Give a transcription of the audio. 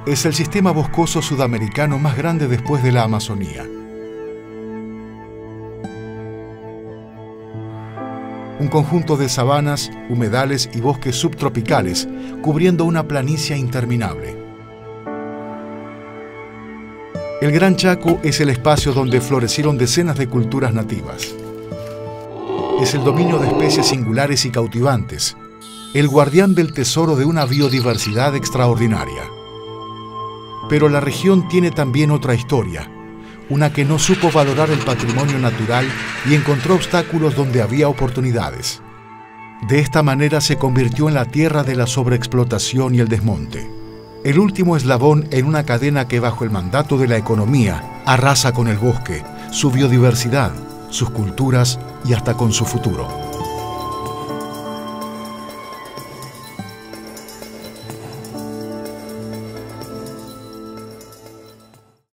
es el sistema boscoso sudamericano más grande después de la Amazonía. Un conjunto de sabanas, humedales y bosques subtropicales cubriendo una planicie interminable. El Gran Chaco es el espacio donde florecieron decenas de culturas nativas. Es el dominio de especies singulares y cautivantes, el guardián del tesoro de una biodiversidad extraordinaria. Pero la región tiene también otra historia, una que no supo valorar el patrimonio natural y encontró obstáculos donde había oportunidades. De esta manera se convirtió en la tierra de la sobreexplotación y el desmonte. El último eslabón en una cadena que bajo el mandato de la economía arrasa con el bosque, su biodiversidad, sus culturas y hasta con su futuro.